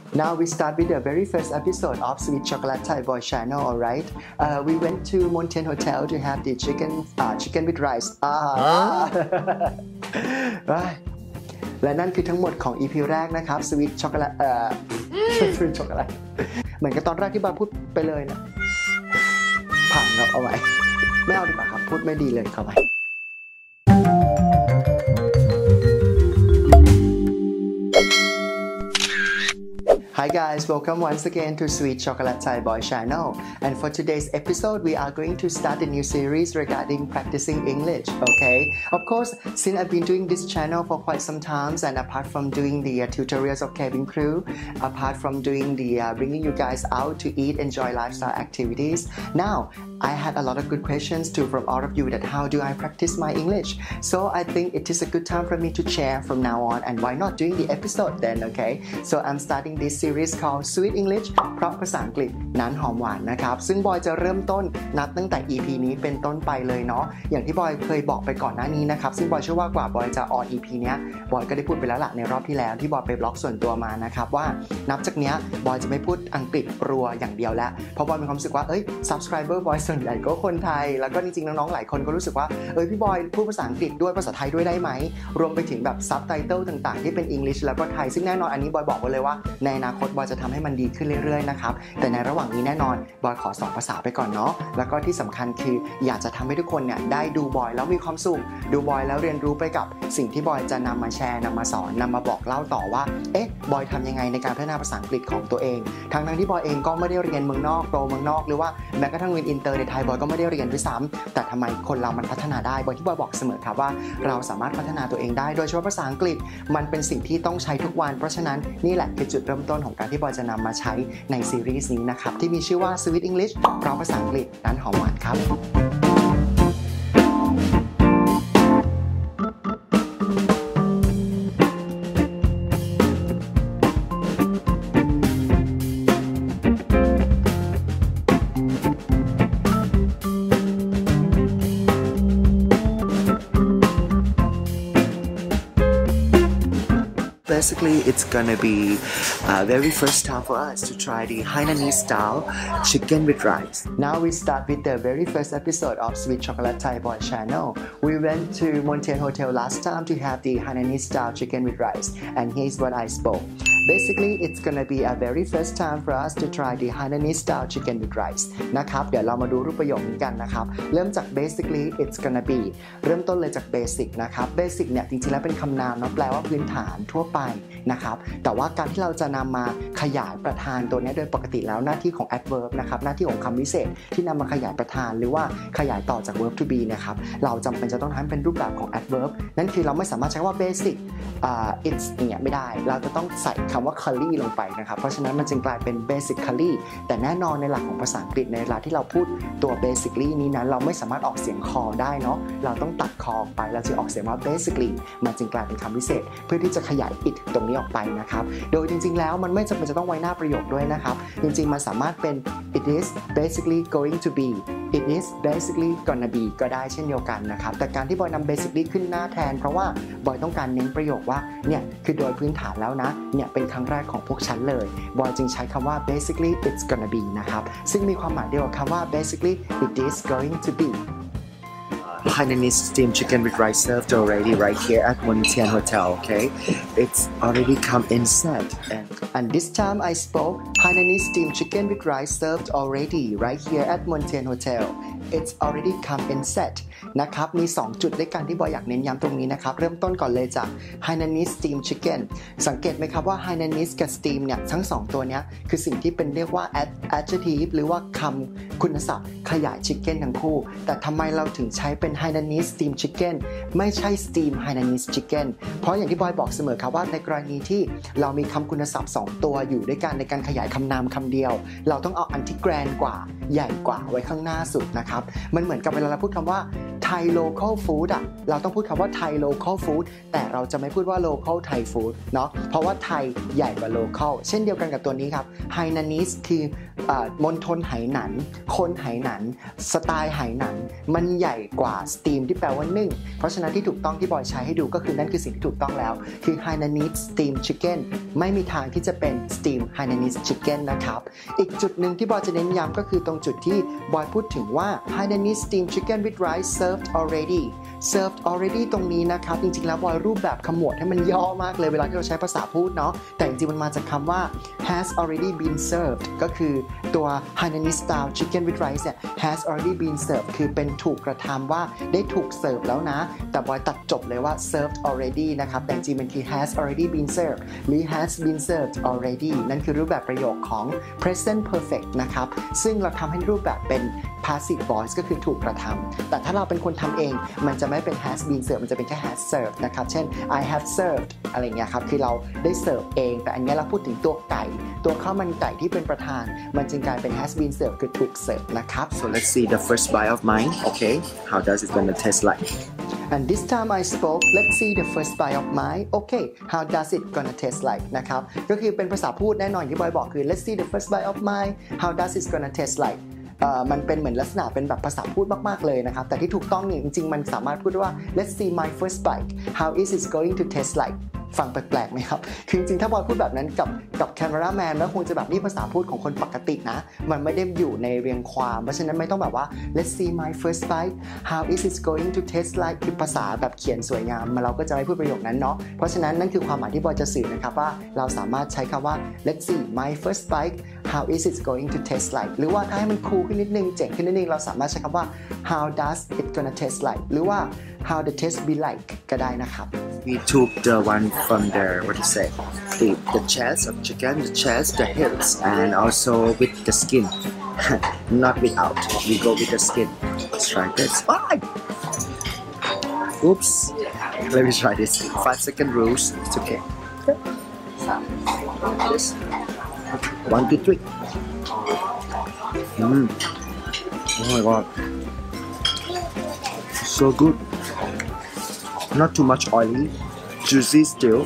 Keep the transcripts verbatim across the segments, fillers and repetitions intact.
Now we start with the very first episode of Sweet Chocolate Thai Boy Channel. Alright, uh, we went to Mountain Hotel to have the chicken, uh, chicken with rice. Ah, และนั่นคือทั้งหมดของ อี พี แรกนะครับ Sweet Chocolate เอ่อ Sweet Chocolate เหมือนกับตอนแรกที่บาพูดไปเลยนะผ่านครับเอาไว้ไม่เอาดีกว่าครับพูดไม่ดีเลยเข้าไปHi guys, welcome once again to Sweet Chocolate Thai Boy Channel. And for today's episode, we are going to start a new series regarding practicing English, okay? Of course, since I've been doing this channel for quite some time, and apart from doing the uh, tutorials of cabin crew, apart from doing the uh, bringing you guys out to eat, enjoy lifestyle activities, now I had a lot of good questions too from all of you that how do I practice my English? So I think it is a good time for me to share from now on, and why not doing the episode then, okay? So I'm starting this series series called Sweet English เพราะภาษาอังกฤษนั้นหอมหวานนะครับซึ่งบอยจะเริ่มต้นนับตั้งแต่ อี พี นี้เป็นต้นไปเลยเนาะอย่างที่บอยเคยบอกไปก่อนหน้านี้นะครับซึ่งบอยเชื่อว่ากว่าบอยจะออน อี พี เนี้ยบอยก็ได้พูดไปแล้วล่ะในรอบที่แล้วที่บอยไปบล็อกส่วนตัวมานะครับว่านับจากเนี้ยบอยจะไม่พูดอังกฤษรัวอย่างเดียวแล้วเพราะบอยมีความรู้สึกว่าเอ้ย subscriber บอยส่วนใหญ่ก็คนไทยแล้วก็จริงๆน้องๆหลายคนก็รู้สึกว่าเอ้ยพี่บอยพูดภาษาอังกฤษด้วยภาษาไทยด้วยได้ไหมรวมไปถึงแบบซับไตเติลต่างๆที่เป็น English แล้วก็ไทยซึ่งแน่นอนอันนี้บอยบอกไว้เลยว่าในอนาคตบอยจะทำให้มันดีขึ้นเรื่อยๆนะครับแต่ในระหว่างนี้แน่นอนบอยขอสอนภาษาไปก่อนเนาะแล้วก็ที่สำคัญคืออยากจะทำให้ทุกคนเนี่ยได้ดูบอยแล้วมีความสุขดูบอยแล้วเรียนรู้ไปกับสิ่งที่บอยจะนำมาแชร์นำมาสอนนำมาบอกเล่าต่อว่าเอ๊ะบอยทำยังไงในการพัฒนาภาษาอังกฤษของตัวเองทั้งทั้งที่บอยเองก็ไม่ได้เรียนเมืองนอกโตเมืองนอกหรือว่าแม้กระทั่งเรียนอินเตอร์ในไทยบอยก็ไม่ได้เรียนด้วยซ้ำแต่ทำไมคนเรามันพัฒนาได้บอยที่บอยบอกเสมอครับว่าเราสามารถพัฒนาตัวเองได้โดยเฉพาะภาษาอังกฤษมันเป็นสิ่งที่ต้องใช้ทุกวันเพราะฉะนั้นนี่แหละคือจุดเริ่มต้นของการที่บอยจะนำมาใช้ในซีรีส์นี้นะครับที่มีชื่อว่า Sweet English เพราะภาษาอังกฤษนั้นหอมหวานครับ Basically, it's gonna be uh, very first time for us to try the Hainanese style chicken with rice. Now we start with the very first episode of Sweet Chocolate Thai Boy Channel. We went to Mountain Hotel last time to have the Hainanese style chicken with rice, and here's what I spoke. Basically, it's gonna be a very first time for us to try the Hainanese style chicken with rice นะครับเดี๋ยวเรามาดูรูปประโยคนี้กันนะครับเริ่มจาก basically it's gonna be เริ่มต้นเลยจาก basic นะครับ basic เนี่ยจริงๆแล้วเป็นคำนามเนาะแปลว่าพื้นฐานทั่วไปนะครับแต่ว่าการที่เราจะนำมาขยายประธานตัวนี้โดยปกติแล้วหน้าที่ของ adverb นะครับหน้าที่ของคำวิเศษที่นำมาขยายประธานหรือว่าขยายต่อจาก verb to be นะครับเราจำเป็นจะต้องทำเป็นรูปแบบของ adverb นั่นคือเราไม่สามารถใช้ว่า basic uh, it's เนี่ยไม่ได้เราจะต้องใส่คำว่า curly ลงไปนะครับเพราะฉะนั้นมันจึงกลายเป็น basically แต่แน่นอนในหลักของภาษาอังกฤษในเวลาที่เราพูดตัว basically นี้นั้นเราไม่สามารถออกเสียง call ได้เนาะเราต้องตัด call ออกไปเราจะออกเสียงว่า basically มันจึงกลายเป็นคำวิเศษเพื่อที่จะขยาย it ตรงนี้ออกไปนะครับโดยจริงๆแล้วมันไม่จำเป็นจะต้องไว้หน้าประโยคด้วยนะครับจริงๆมันสามารถเป็น it is basically going to be it is basically gonna be ก็ได้เช่นเดียวกันนะครับแต่การที่บอยนำ basically ขึ้นหน้าแทนเพราะว่าบอยต้องการเน้นประโยคว่าเนี่ยคือโดยพื้นฐานแล้วนะเนี่ยเป็นครั้งแรกของพวกฉันเลยบอยจึงใช้คำว่า basically it's gonna be นะครับซึ่งมีความหมายเดียวกับคำว่า basically it is going to be Hainanese steamed chicken with rice served already right here at Mountain Hotel, okay? It's already come in set. And, and this time I spoke Hainanese steamed chicken with rice served already right here at Mountain Hotel. It's already come in set. นะครับมีสองจุดด้วยกันที่บอยอยากเน้นย้ำตรงนี้นะครับเริ่มต้นก่อนเลยจาก Hainanese steamed chicken สังเกตไหมครับว่า Hainanese กับ steam เนี่ยทั้งสองตัวเนี้ยคือสิ่งที่เป็นเรียกว่า adjective หรือว่าคำคุณศัพท์ขยาย chicken ทั้งคู่แต่ทำไมเราถึงใช้เป็น Hainanese steamed chicken ไม่ใช่ steam Hainanese chicken เพราะอย่างที่บอยบอกเสมอครับว่าในกรณีที่เรามีคำคุณศัพท์สองตัวอยู่ด้วยกันในการขยายคำนามคำเดียวเราต้องเอาอันที่แกรนกว่าใหญ่กว่าไว้ข้างหน้าสุดนะครับมันเหมือนกับเวลาเราพูดคำว่า Thai local food อ่ะเราต้องพูดคำว่า Thai local food แต่เราจะไม่พูดว่า local Thai food เนาะเพราะว่าไทยใหญ่กว่า local เช่นเดียวกันกับตัวนี้ครับ Hainanese คือมณฑลไหหนันคนไหหนันสไตล์ไหหนันมันใหญ่กว่าสตีมที่แปลว่านึ่งเพราะฉะนั้นที่ถูกต้องที่บอยใช้ให้ดูก็คือนั่นคือสิ่งที่ถูกต้องแล้วคือ Hainanese steam chicken ไม่มีทางที่จะเป็น steam Hainanese chicken นะครับอีกจุดหนึ่งที่บอยจะเน้นย้ำก็คือตรงจุดที่บอยพูดถึงว่า Hainanese steam chicken with rice served already served already ตรงนี้นะครับจริงๆแล้วบอยรูปแบบขมวดให้มันย่อมากเลยเวลาที่เราใช้ภาษาพูดเนาะแต่จริงๆมันมาจากคำว่า has already been served ก็คือตัว Hainanese style chicken with rice เนี่ย has already been served คือเป็นถูกกระทำว่าได้ถูกเสิร์ฟแล้วนะแต่บอยตัดจบเลยว่า served already นะครับแต่จริงๆมันคือ has already been served หรือ has been served already นั่นคือรูปแบบประโยคของ present perfect นะครับซึ่งเราทำให้รูปแบบเป็น passive voice ก็คือถูกกระทำแต่ถ้าเราเป็นคนทำเองมันจะไม่เป็น has been served มันจะเป็นแค่ has served นะครับเช่น I have served อะไรเงี้ยครับคือเราได้เสิร์ฟเองแต่อันนี้เราพูดถึงตัวไก่ตัวข้าวมันไก่ที่เป็นประธานมันจึงกลายเป็น has been served คือถูกเสิร์ฟนะครับ So let's see the first bite of mine. Okay, how does it gonna taste like? And this time I spoke let's see the first bite of mine okay how does it gonna taste like นะครับก็คือเป็นภาษาพูดแน่นอนที่บอยบอกคือ let's see the first bite of mine how does it gonna taste like มันเป็นเหมือนลักษณะเป็นแบบภาษาพูดมากๆเลยนะครับแต่ที่ถูกต้องเนี่ยจริงๆมันสามารถพูดว่า let's see my first bite how is it going to taste like ฟังแปลกๆไหมครับคือจริงๆถ้าบอยพูดแบบนั้นกับกับแคมเมราแมนแล้วคงจะแบบนี่ภาษาพูดของคนปกตินะมันไม่ได้อยู่ในเรียงความเพราะฉะนั้นไม่ต้องแบบว่า let's see my first bite how is it going to taste like คือภาษาแบบเขียนสวยงามเราก็จะไม่พูดประโยคนั้นเนาะเพราะฉะนั้นนั่นคือความหมายที่บอยจะสื่อนะครับว่าเราสามารถใช้คำว่า let's see my first bite how is it going to taste like หรือว่าถ้าให้มันคูลขึ้นนิดนึงเจ๋งขึ้นนิดนึงเราสามารถใช้คำว่า how does it gonna taste like หรือว่า how the taste be like ก็ได้นะครับ We took the one from the what do you say the the chest of chicken, the chest, the hips, and also with the skin. Not without. We go with the skin. Let's try this. Bye. Oops. Let me try this. Five second rules. It's okay. This. One, two, three. Mm. Oh my god. So good. Not too much oily, juicy still,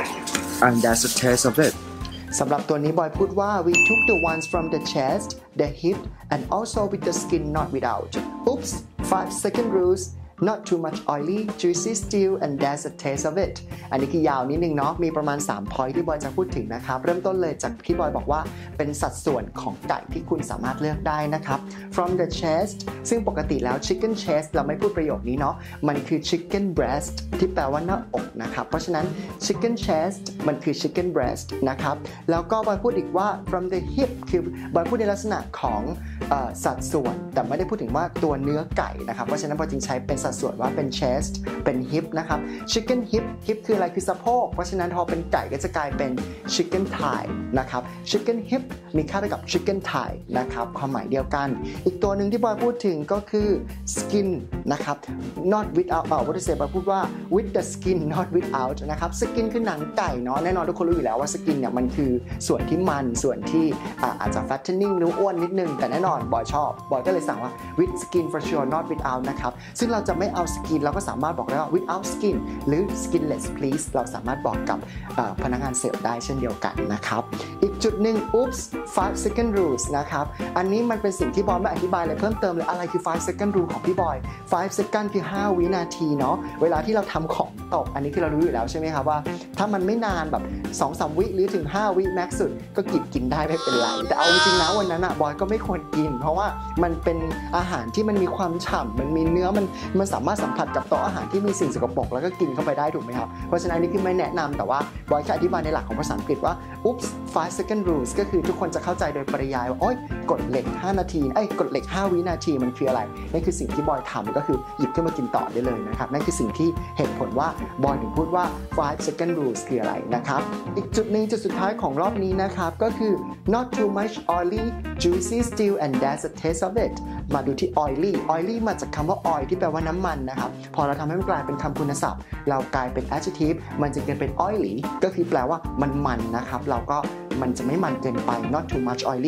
and that's the taste of it. สำหรับตัวนี้บอยพูดว่า we took the ones from the chest, the hip, and also with the skin not without. Oops, five second rules. Not too much oily, juicy still, and that's the taste of it. อันนี้คือยาวนิดนึงเนาะมีประมาณสาม point ที่บอยจะพูดถึงนะครับเริ่มต้นเลยจากที่บอยบอกว่าเป็นสัดส่วนของไก่ที่คุณสามารถเลือกได้นะครับ from the chest ซึ่งปกติแล้ว chicken chest เราไม่พูดประโยคนี้เนาะมันคือ chicken breast ที่แปลว่าหน้าอกนะครับเพราะฉะนั้น chicken chest มันคือ chicken breast นะครับแล้วก็บอยพูดอีกว่า from the hip คือบอยพูดในลักษณะของสัดส่วนแต่ไม่ได้พูดถึงว่าตัวเนื้อไก่นะครับเพราะฉะนั้นบอยจึงใช้เป็นสัดส่วนว่าเป็น chest เป็น hip นะครับ chicken hip hip คืออะไรคือสะโพกเพราะฉะนั้นพอเป็นไก่ก็จะกลายเป็น chicken thigh นะครับ chicken hip มีค่าเท่ากับ chicken thigh นะครับความหมายเดียวกันอีกตัวหนึ่งที่บอยพูดถึงก็คือ skin นะครับ not without เอ่อ what to say บอยพูดว่า with the skin not without นะครับ skin คือหนังไก่เนาะแน่นอนทุกคนรู้อยู่แล้วว่า skin เนี่ยมันคือส่วนที่มันส่วนที่อาจจะ fattening หรืออ้วนนิดนึงแต่แน่นอนบอยชอบบอยก็เลยสั่งว่า with skin for sure not without นะครับซึ่งเราจะไม่เอา skin เราก็สามารถบอกได้ว่า without skin หรือ skinless please เราสามารถบอกกับพนักงานเสิร์ฟได้เช่นเดียวกันนะครับอีกจุดหนึ่ง oops five second rules นะครับอันนี้มันเป็นสิ่งที่บอยไม่อธิบายเลยเพิ่มเติมเลยอะไรคือ five second rule ของพี่บอย five second คือห้าวินาทีเนาะเวลาที่เราทำของตกอันนี้คือเรารู้อยู่แล้วใช่ไหมครับว่าถ้ามันไม่นานแบบ สองสาม วิหรือถึงห้าวิแม็กซ์สุดก็กินกินได้ไม่เป็นไรแต่เอาจริงๆนะวันนั้นอะบอยก็ไม่ควรกินเพราะว่ามันเป็นอาหารที่มันมีความฉ่ำมันมีเนื้อมันมันสามารถสัมผัสกับโต๊ะอาหารที่มีสิ่งสกปรกแล้วก็กินเข้าไปได้ถูกไหมครับเพราะฉะนั้นนี่คือไม่แนะนำแต่ว่าบอยแค่อธิบายในหลักของภาษาอังกฤษว่า oops five second rules ก็คือทุกคนจะเข้าใจโดยปริยายว่าโอ๊ยกฎเหล็กห้านาทีไอ้กฎเหล็กห้าวินาทีมันคืออะไรนั่นคือสิ่งที่บอยทำก็คือหยิบขึ้นมากินต่อได้เลยนะครับนั่นคือสิ่งที่เหตุผลว่าบอยถึงพูดว่า five second rules คืออะไรนะครับอีกจุดหนึ่งจุดสุดท้ายของรอบนี้นะครับก็คือ not too much oily juicy still and that's the taste of it มาดูที่ oily oily มาจากคำว่า oil ที่แปลว่าน้ำมันนะครับพอเราทำให้มันกลายเป็นคำคุณศัพท์เรากลายเป็น adjective มันจะเกิดเป็น oily ก็คือแปลว่ามันมันนะครับเราก็มันจะไม่มันเกินไป not too much oily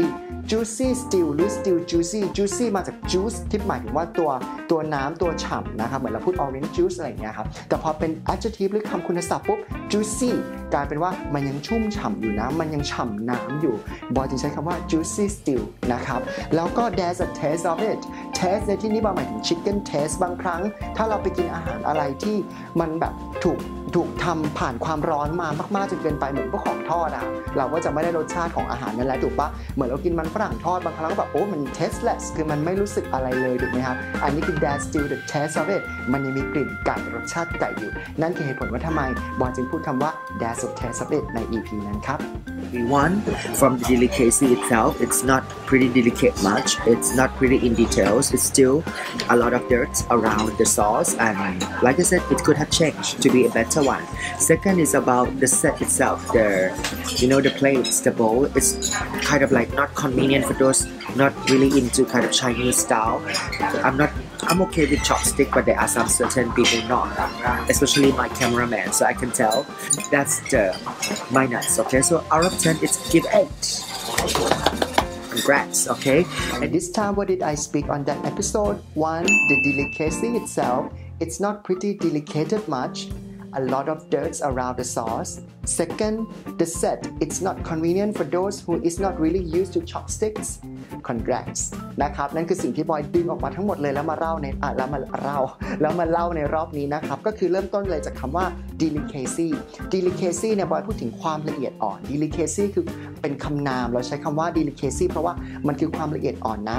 juicy stew หรือ stew juicy juicy มาจาก juice ที่หมายถึงว่าตัวตัวน้ำตัวฉ่ำนะครับเหมือนเราพูด orange juice อะไรอย่างเงี้ยครับแต่พอเป็น adjective หรือคำคุณศัพท์ปุ๊บ juicy กลายเป็นว่ามันยังชุ่มฉ่ำอยู่นะมันยังฉ่ำน้ำอยู่บอยจึงใช้คำว่า juicy stew นะครับแล้วก็ there's a taste of it taste ในที่นี้บอยหมายถึง chicken taste บางครั้งถ้าเราไปกินอาหารอะไรที่มันแบบถูกถูกทำผ่านความร้อนมามากๆจนเกินไปเหมือนพวกของทอดอ่ะเราก็จะไม่ได้รสชาติของอาหารนั่นแหละถูกปะเหมือนเรากินมันฝรั่งทอดบางครั้งก็แบบโอ้มัน tasteless คือมันไม่รู้สึกอะไรเลยถูกไหมครับอันนี้คือ there's still the taste of it มันยังมีกลิ่นไก่รสชาติไก่อยู่นั่นคือเหตุผลว่าทำไมบอยจึงพูดคำว่า there's a taste of it ใน อี พี นั้นครับ One, from the delicacy itself, it's not pretty delicate much. It's not pretty in details. It's still a lot of dirt around the sauce, and like I said, it could have changed to be a better one. Second is about the set itself. The, you know, the plates, the bowl. It's kind of like not convenient for those not really into kind of Chinese style. I'm not. I'm okay with chopstick, but there are some certain people not, especially my cameraman. So I can tell that's the minus. Okay, so out of ten, it's give eight. Congrats. Okay. And this time, what did I speak on that episode? One, the delicacy itself. It's not pretty delicated much. A lot of dirt around the sauce. Second, the set. It's not convenient for those who is not really used to chopsticks. Congrats นะครับนั่นคือสิ่งที่บอยดึงออกมาทั้งหมดเลยแล้วมาเล่าในอ่ะแล้วมาเล่าแล้วมาเล่าในรอบนี้นะครับก็คือเริ่มต้นเลยจากคำว่า delicacy delicacy เนี่ยบอยพูดถึงความละเอียดอ่อน delicacy คือเป็นคำนามเราใช้คำว่า delicacy เพราะว่ามันคือความละเอียดอ่อนนะ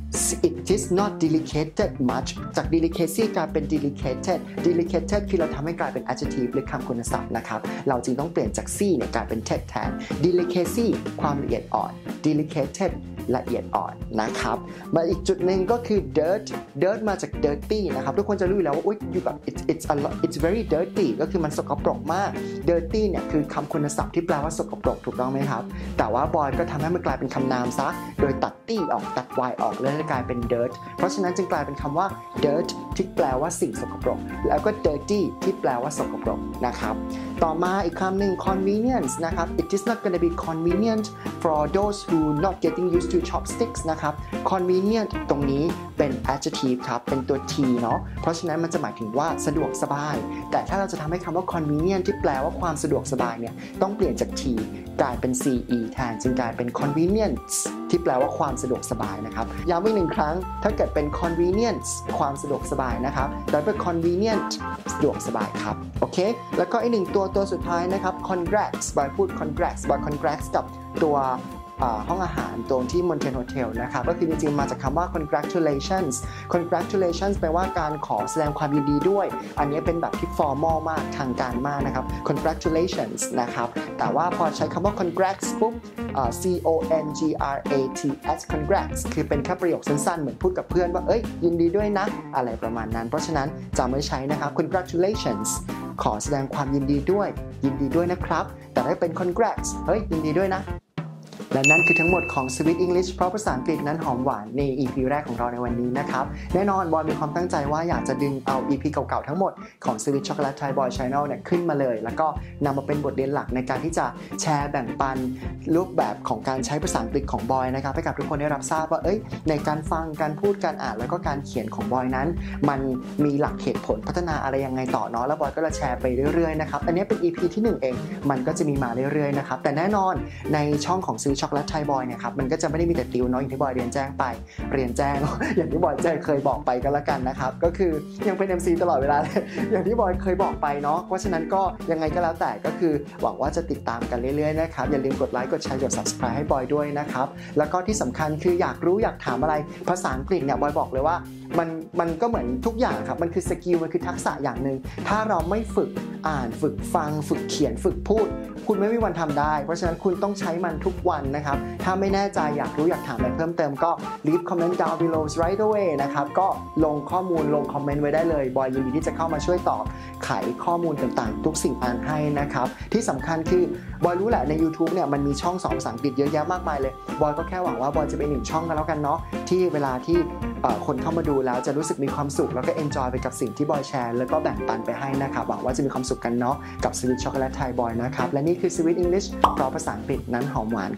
it is not delicated much จาก delicacy กลายเป็น delicated delicated คือเราทำให้กลายเป็น adjective หรือคำคุณศัพท์นะครับเราจึงต้องเปลี่ยนจาก c เนี่ยกลายเป็น ted แทน delicacy ความละเอียดอ่อน delicated ละเอียดอ่อนนะครับมาอีกจุดหนึ่งก็คือ dirt dirt มาจาก dirty นะครับทุกคนจะรู้อยู่แล้วว่าอุ๊ยอยู่แบบ it's it's a lot it's very dirty ก็คือมันสกปรกมาก dirty เนี่ยคือคำคุณศัพท์ที่แปลว่าสกปรกถูกต้องไหมครับแต่ว่าบอยก็ทำให้มันกลายเป็นคำนามซะโดยตัด t ออกตัด y ออกแล้วกลายเป็น dirt เพราะฉะนั้นจึงกลายเป็นคำว่า dirt ที่แปลว่าสิ่งสกปรกแล้วก็ dirty ที่แปลว่าสกปรกนะครับต่อมาอีกคำหนึ่ง convenience นะครับ it is not gonna be convenient for those who not getting used to chopsticks นะครับ convenient ตรงนี้เป็น adjective ครับเป็นตัว t เนาะเพราะฉะนั้นมันจะหมายถึงว่าสะดวกสบายแต่ถ้าเราจะทำให้คำว่า convenient ที่แปลว่าความสะดวกสบายเนี่ยต้องเปลี่ยนจาก t กลายเป็น ce แทนจึงกลายเป็น convenience ที่แปลว่าความสะดวกสบายนะครับย้ำอีกหนึ่งครั้งถ้าเกิดเป็น convenience ความสะดวกสบายนะครับแต่เป็น convenient สะดวกสบายครับโอเคแล้วก็อีกหนึ่งตัวตัวสุดท้ายนะครับ congrats บอยพูด congrats บอย congrats กับตัวห้องอาหารตรงที่ Mountain Hotel นะครับก็คือจริงๆมาจากคำว่า congratulations congratulations แปลว่าการขอแสดงความยินดีด้วยอันนี้เป็นแบบที่ formal มากทางการมากนะครับ congratulations นะครับแต่ว่าพอใช้คำว่า congrats ปุ๊บ c o n g r a t s congrats คือเป็นแค่ประโยคสั้นๆเหมือนพูดกับเพื่อนว่าเอ้ยยินดีด้วยนะอะไรประมาณนั้นเพราะฉะนั้นจะไม่ใช้นะครับ congratulations ขอแสดงความยินดีด้วยยินดีด้วยนะครับแต่ถ้าเป็น congrats เฮ้ยยินดีด้วยนะและนั่นคือทั้งหมดของ Sweet English เพราะภาษาอังกฤษนั้นหอมหวานใน อี พี แรกของเราในวันนี้นะครับแน่นอนบอยมีความตั้งใจว่าอยากจะดึงเอา อี พี เก่าๆทั้งหมดของ Sweet Chocolate Thai Boy Channel เนี่ยขึ้นมาเลยแล้วก็นำมาเป็นบทเรียนหลักในการที่จะแชร์แบ่งปันรูปแบบของการใช้ภาษาอังกฤษของบอยนะครับให้กับทุกคนได้รับทราบว่าเอ้ยในการฟังการพูดการอ่านแล้วก็การเขียนของบอยนั้นมันมีหลักเหตุผลพัฒนาอะไรยังไงต่อเนาะแล้วบอยก็จะแชร์ไปเรื่อยๆนะครับอันนี้เป็น อี พี ที่หนึ่งเองมันก็จะมีมาเรื่อยๆนะครับแต่แน่นอนในช่องของ Sweet Chocolate Thai Boy เนี่ยมันก็จะไม่ได้มีแต่ติวเนาะอย่างที่บอยเรียนแจ้งไปเรียนแจ้ง อย่างที่บอยแจ้งเคยบอกไปก็แล้วกันนะครับก็คือยังเป็น เอ็ม ซี ตลอดเวลาเลย อย่างที่บอยเคยบอกไปเนาะเพราะฉะนั้นก็ยังไงก็แล้วแต่ก็คือหวังว่าจะติดตามกันเรื่อยๆนะครับอย่าลืมกดไลค์กดแชร์กด Subscribe ให้บอยด้วยนะครับแล้วก็ที่สำคัญคืออยากรู้อยากถามอะไรภาษาอังกฤษเนี่ยบอยบอกเลยว่ามันมันก็เหมือนทุกอย่างครับมันคือสกิลมันคือทักษะอย่างหนึ่งถ้าเราไม่ฝึกอ่านฝึกฟังฝึกเขียนฝึกพูดคุณไม่มีวันทำได้เพราะฉะนั้นคุณต้องใช้มันทุกวันนะครับถ้าไม่แน่ใจอยากรู้อยากถามอะไรเพิ่มเติมก็ leave comment down below right away นะครับก็ลงข้อมูลลงคอมเมนต์ไว้ได้เลยบอยยินดีที่จะเข้ามาช่วยตอบไขข้อมูลต่างๆทุกสิ่งอ่านให้นะครับที่สำคัญคือบอยรู้แหละใน YouTube เนี่ยมันมีช่องสอนภาษาอังกฤษเยอะแยะมากมายเลยบอยก็แค่หวังว่าบอยจะเป็นหนึ่งช่องกันแล้วกันเนาะที่เวลาที่คนเข้ามาดูแล้วจะรู้สึกมีความสุขแล้วก็ enjoy ไปกับสิ่งที่บอยแชร์แล้วก็แบ่งปันไปให้นะครับหวังว่าจะมีความสุขกันเนาะกับ Sweet Chocolate Thai Boy นะครับและนี่คือ Sweet English เพราะภาษาอังกฤษนั้นหอมหวาน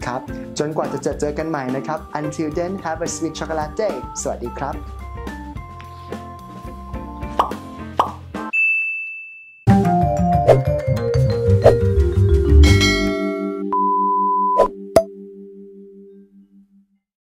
นะครับจนกว่าจะเจอเจอกันใหม่นะครับ until then have a sweet chocolate day สวัสดีครับ